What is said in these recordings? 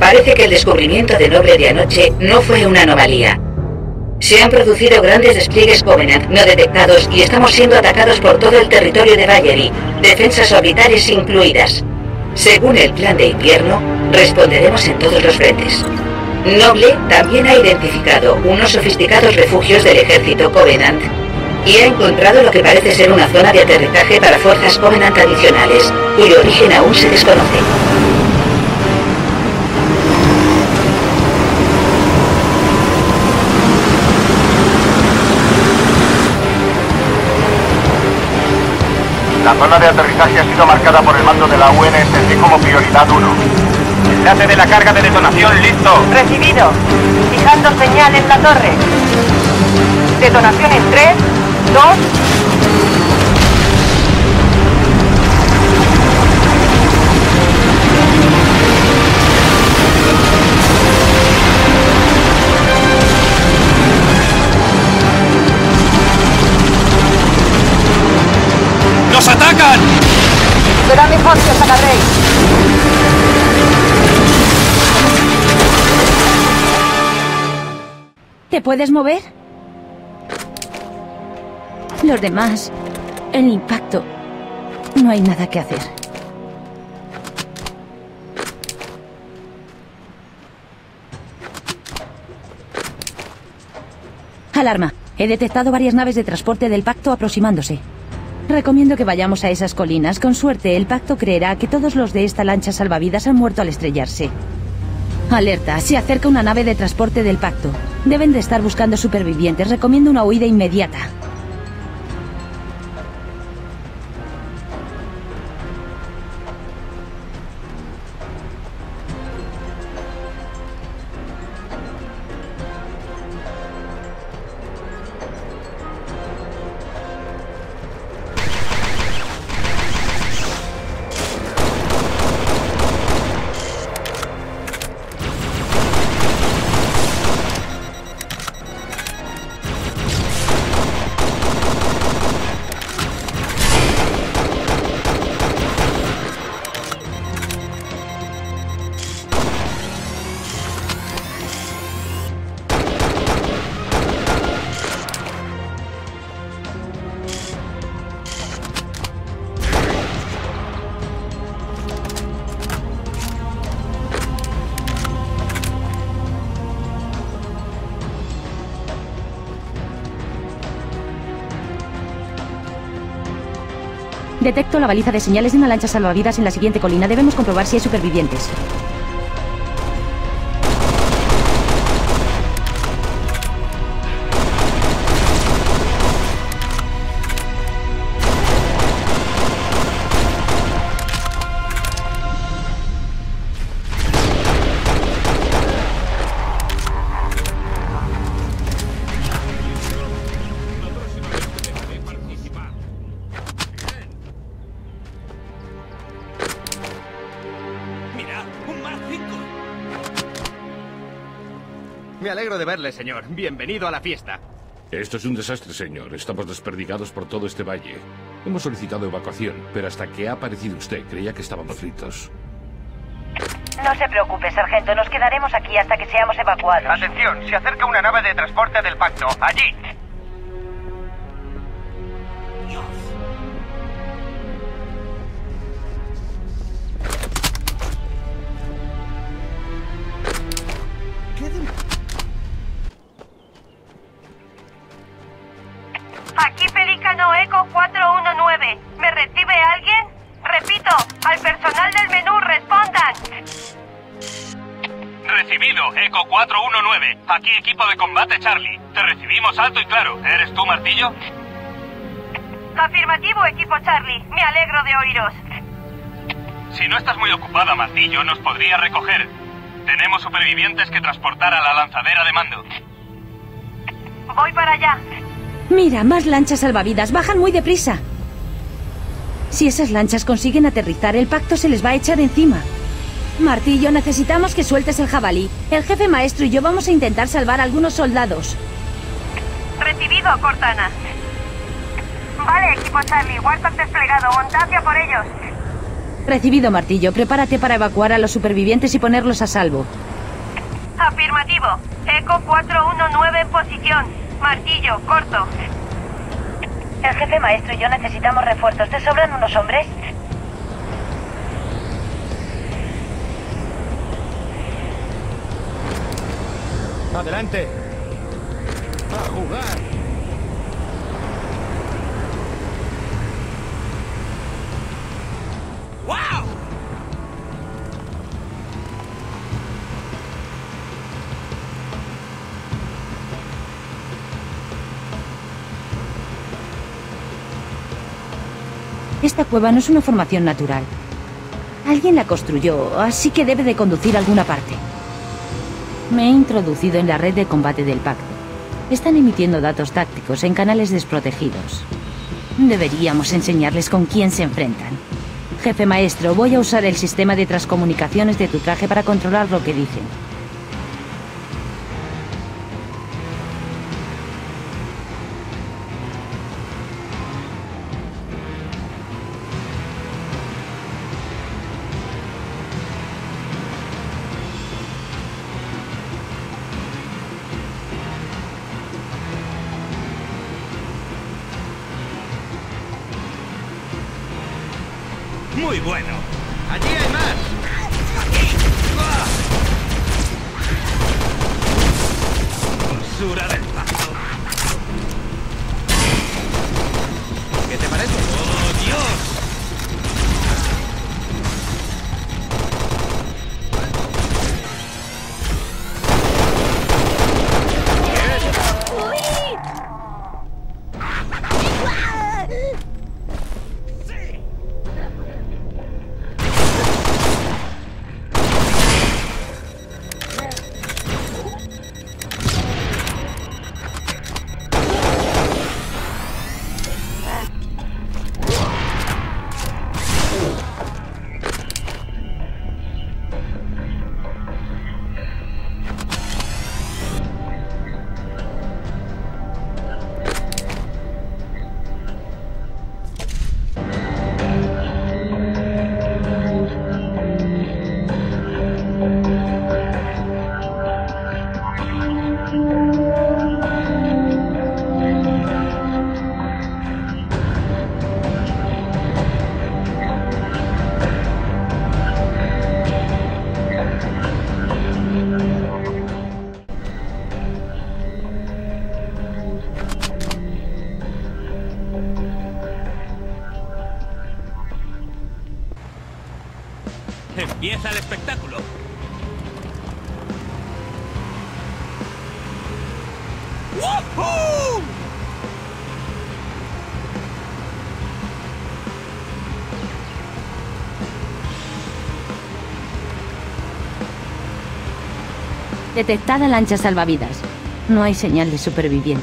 Parece que el descubrimiento de Noble de anoche no fue una anomalía. Se han producido grandes despliegues Covenant no detectados y estamos siendo atacados por todo el territorio de Vallery, defensas orbitales incluidas. Según el plan de invierno, responderemos en todos los frentes. Noble también ha identificado unos sofisticados refugios del ejército Covenant y ha encontrado lo que parece ser una zona de aterrizaje para fuerzas Covenant adicionales, cuyo origen aún se desconoce. La zona de aterrizaje ha sido marcada por el mando de la UNSC como prioridad 1. Enlace de la carga de detonación listo. Recibido. Fijando señal en la torre. Detonación en 3, 2... ¡Nos atacan! Será mejor que os agarréis. ¿Te puedes mover? Los demás... El impacto... No hay nada que hacer. Alarma. He detectado varias naves de transporte del Pacto aproximándose. Recomiendo que vayamos a esas colinas. Con suerte, el Pacto creerá que todos los de esta lancha salvavidas han muerto al estrellarse. Alerta, se acerca una nave de transporte del Pacto. Deben de estar buscando supervivientes. Recomiendo una huida inmediata. Detecto la baliza de señales de una lancha salvavidas en la siguiente colina. Debemos comprobar si hay supervivientes. Me alegro de verle, señor. Bienvenido a la fiesta. Esto es un desastre, señor. Estamos desperdigados por todo este valle. Hemos solicitado evacuación, pero hasta que ha aparecido usted, creía que estábamos fritos. No se preocupe, sargento. Nos quedaremos aquí hasta que seamos evacuados. Atención, se acerca una nave de transporte del Pacto. Allí. Aquí Pelícano Eco 419. ¿Me recibe alguien? Repito, al personal del menú respondan. Recibido, Eco 419. Aquí equipo de combate Charlie. Te recibimos alto y claro. ¿Eres tú, Martillo? Afirmativo, equipo Charlie. Me alegro de oíros. Si no estás muy ocupada, Martillo, nos podría recoger. Tenemos supervivientes que transportar a la lanzadera de mando. Voy para allá. Mira, más lanchas salvavidas. Bajan muy deprisa. Si esas lanchas consiguen aterrizar, el Pacto se les va a echar encima. Martillo, necesitamos que sueltes el jabalí. El jefe maestro y yo vamos a intentar salvar a algunos soldados. Recibido, Cortana. Vale, equipo Charlie. Warthog desplegado. Montad por ellos. Recibido, Martillo. Prepárate para evacuar a los supervivientes y ponerlos a salvo. Afirmativo. Eco 419 en posición. Martillo, corto. El jefe maestro y yo necesitamos refuerzos. ¿Te sobran unos hombres? Adelante. A jugar. ¡Wow! Esta cueva no es una formación natural. Alguien la construyó, así que debe de conducir a alguna parte. Me he introducido en la red de combate del Pacto. Están emitiendo datos tácticos en canales desprotegidos. Deberíamos enseñarles con quién se enfrentan. Jefe maestro, voy a usar el sistema de transcomunicaciones de tu traje para controlar lo que dicen. Muy bueno. Allí hay más. Aquí. Basura del paso. ¿Qué te parece? ¡Oh, Dios! ¡Empieza el espectáculo! ¡Woohoo! Detectada lancha salvavidas. No hay señal de superviviente.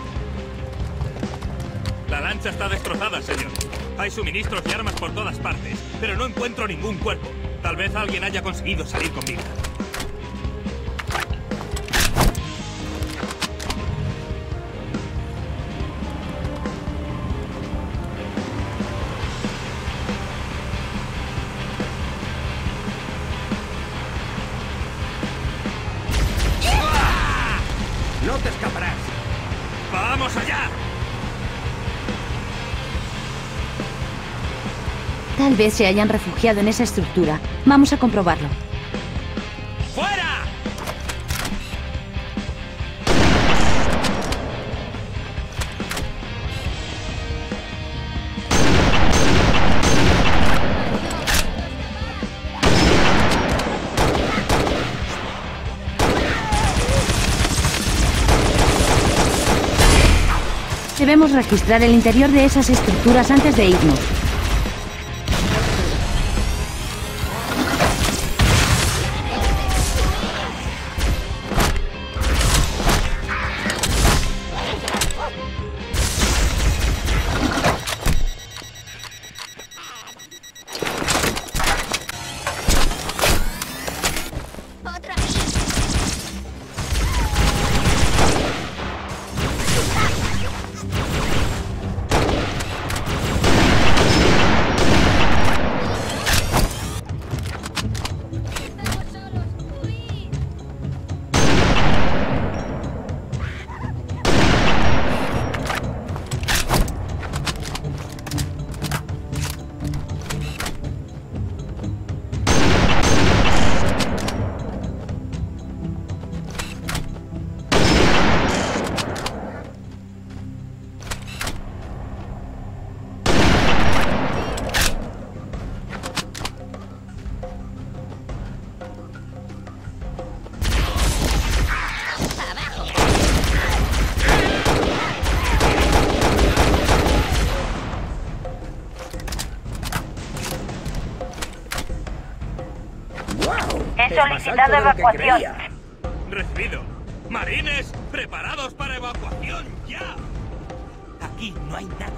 La lancha está destrozada, señor. Hay suministros y armas por todas partes, pero no encuentro ningún cuerpo. Tal vez alguien haya conseguido salir con vida. ¡No te escaparás! ¡Vamos allá! Tal vez se hayan refugiado en esa estructura. Vamos a comprobarlo. ¡Fuera! Debemos registrar el interior de esas estructuras antes de irnos. solicitado evacuación. Recibido. Marines, preparados para evacuación, ya. Aquí no hay nada.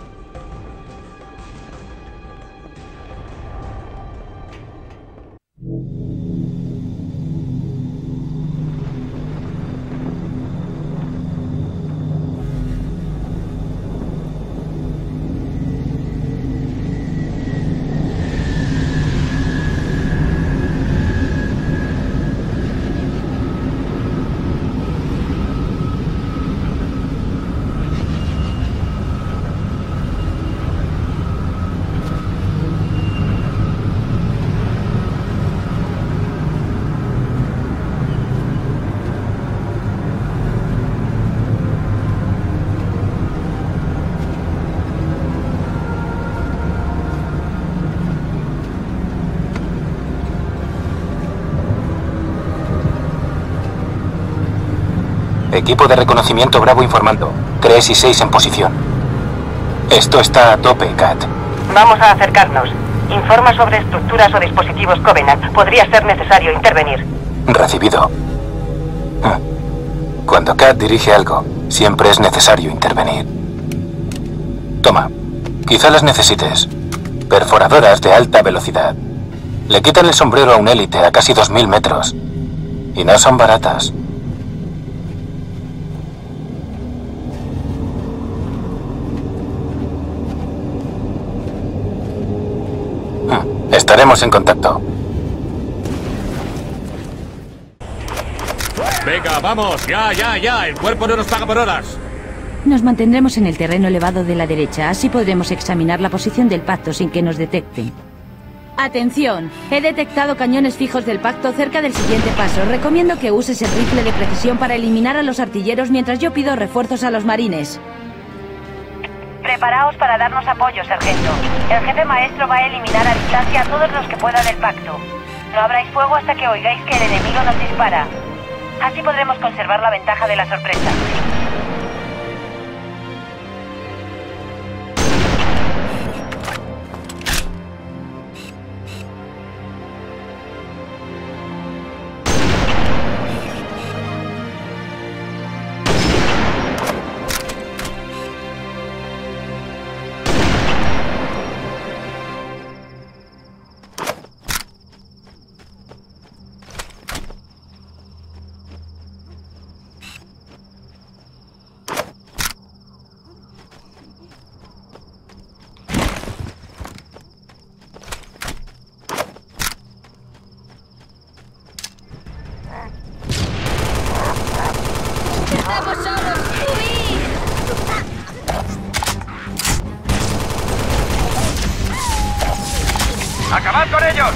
Equipo de reconocimiento Bravo informando. 3 y 6 en posición. Esto está a tope, Kat. Vamos a acercarnos. Informa sobre estructuras o dispositivos Covenant. Podría ser necesario intervenir. Recibido. Cuando Kat dirige algo, siempre es necesario intervenir. Toma. Quizá las necesites. Perforadoras de alta velocidad. Le quitan el sombrero a un élite a casi 2000 metros. Y no son baratas. Estaremos en contacto. Venga, vamos, ya. El cuerpo no nos paga por horas. Nos mantendremos en el terreno elevado de la derecha, así podremos examinar la posición del pacto sin que nos detecten. Atención, he detectado cañones fijos del pacto cerca del siguiente paso. Recomiendo que uses el rifle de precisión para eliminar a los artilleros mientras yo pido refuerzos a los marines. Preparaos para darnos apoyo, sargento. El jefe maestro va a eliminar a distancia a todos los que pueda del pacto. No abráis fuego hasta que oigáis que el enemigo nos dispara. Así podremos conservar la ventaja de la sorpresa. ¡Acabad con ellos!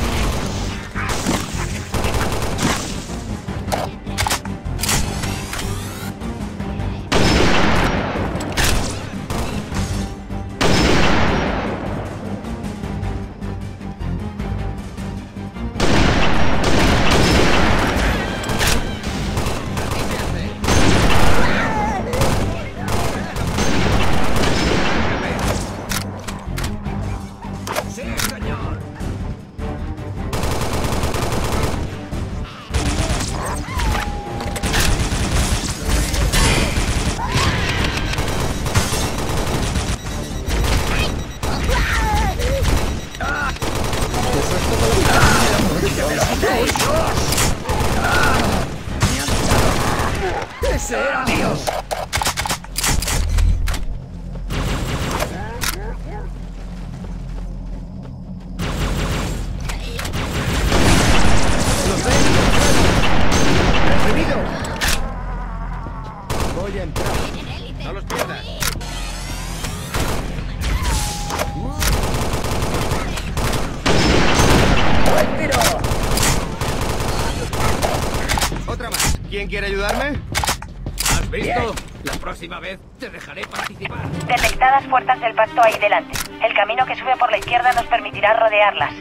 ¿Quién quiere ayudarme? ¿Has visto? La próxima vez te dejaré participar. Detectadas fuerzas del pacto ahí delante. El camino que sube por la izquierda nos permitirá rodearlas.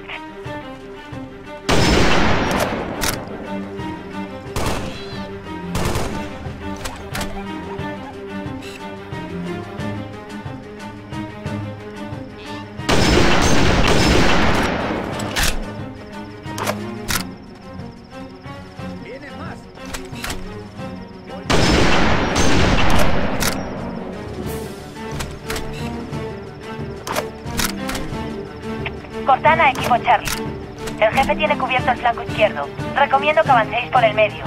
Cortana, equipo Charlie. El jefe tiene cubierto el flanco izquierdo. Recomiendo que avancéis por el medio.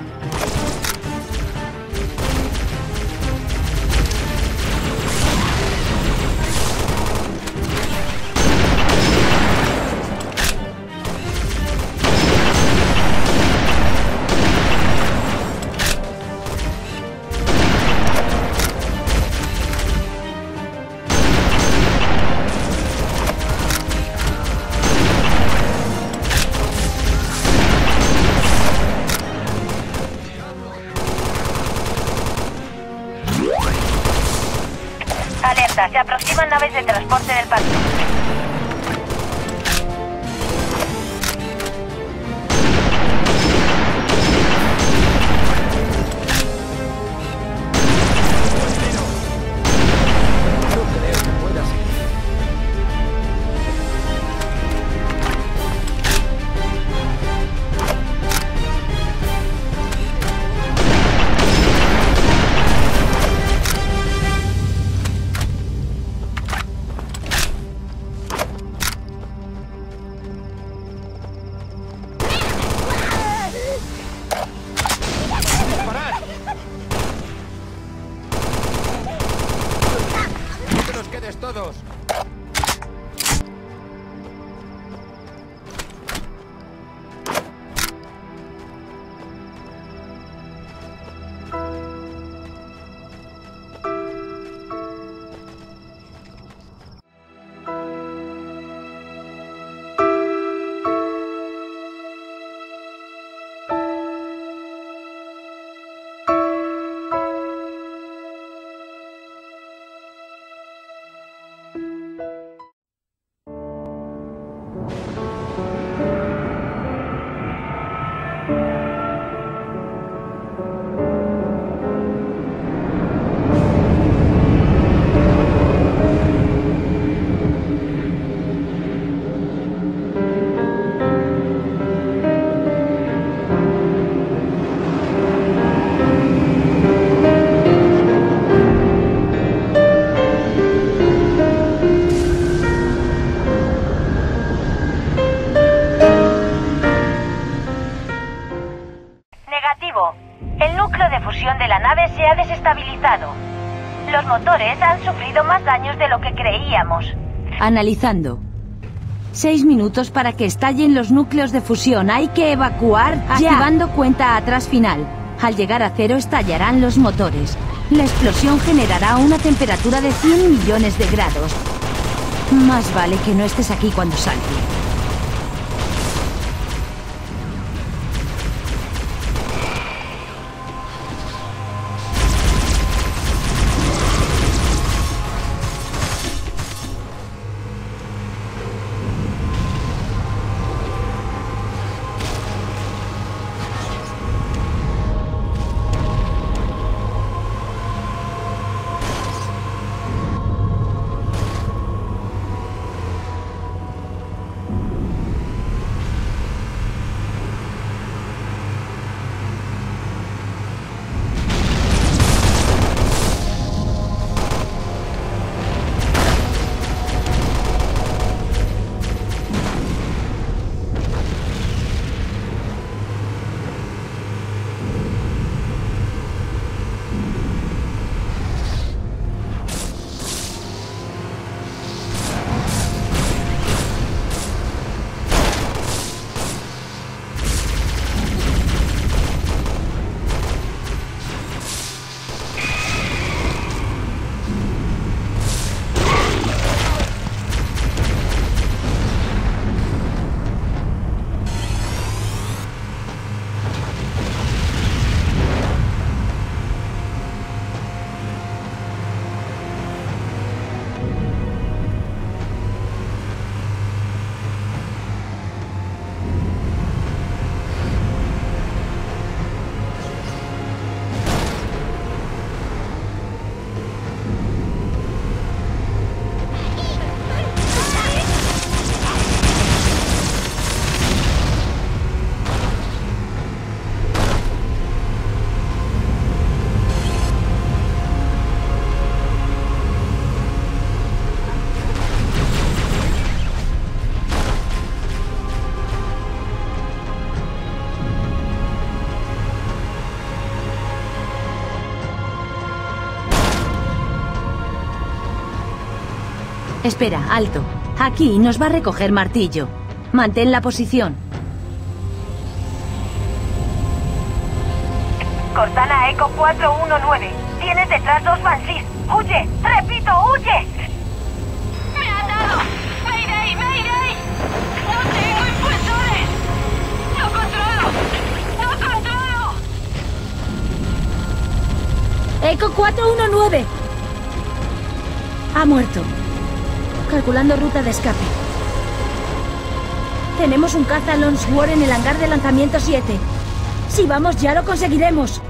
Alerta, se aproximan naves de transporte del pacto. Todos. El núcleo de fusión de la nave se ha desestabilizado. Los motores han sufrido más daños de lo que creíamos. Analizando. 6 minutos para que estallen los núcleos de fusión. Hay que evacuar ya. Activando cuenta atrás final. Al llegar a 0 estallarán los motores. La explosión generará una temperatura de 100 millones de grados. Más vale que no estés aquí cuando salte. Espera, alto. Aquí nos va a recoger martillo. Mantén la posición. Cortana Eco 419. Tienes detrás 2 Banshees. ¡Huye! ¡Repito, huye! ¡Me han dado! ¡Mayday, mayday! ¡No tengo impulsores! ¡No controlo! ¡No controlo! Eco 419. Ha muerto. Calculando ruta de escape. Tenemos un caza Lonsworth en el hangar de lanzamiento 7. Si vamos ya lo conseguiremos.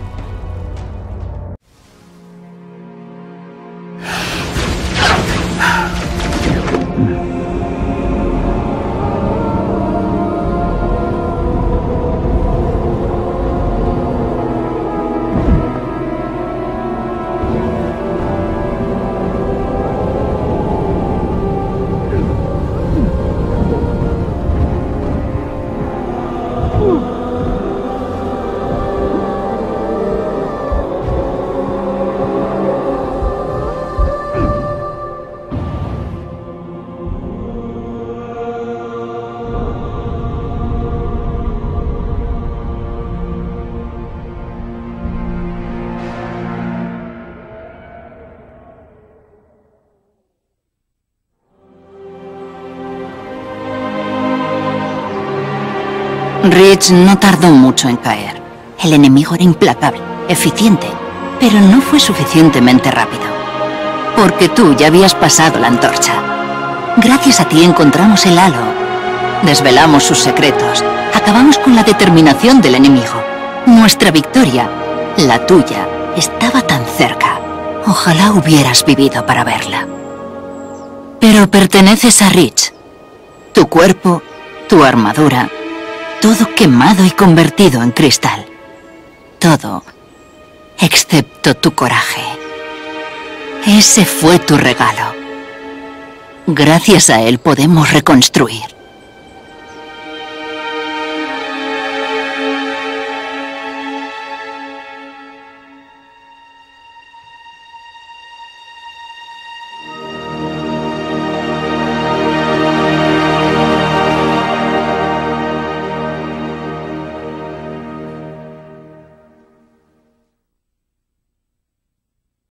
Reach no tardó mucho en caer. El enemigo era implacable, eficiente, pero no fue suficientemente rápido. Porque tú ya habías pasado la antorcha. Gracias a ti encontramos el halo. Desvelamos sus secretos. Acabamos con la determinación del enemigo. Nuestra victoria, la tuya, estaba tan cerca. Ojalá hubieras vivido para verla. Pero perteneces a Reach. Tu cuerpo, tu armadura, todo quemado y convertido en cristal. Todo, excepto tu coraje. Ese fue tu regalo. Gracias a él podemos reconstruir.